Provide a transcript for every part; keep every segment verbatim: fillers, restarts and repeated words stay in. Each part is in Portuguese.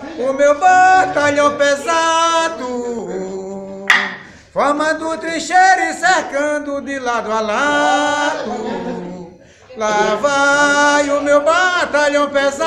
o meu batalhão pesado, formando trincheira e cercando de lado a lado. Lá vai o meu batalhão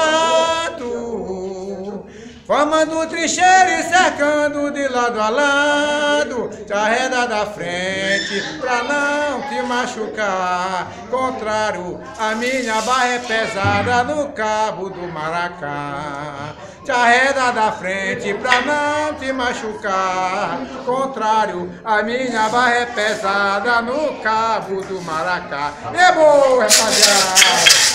pesado, formando trincheira e cercando de lado a lado. Te arreda da frente pra não te machucar, contrário, a minha barra é pesada no cabo do Maracá. Te arreda da frente pra não te machucar, contrário, a minha barra é pesada no cabo do Maracá. É bom, rapaziada!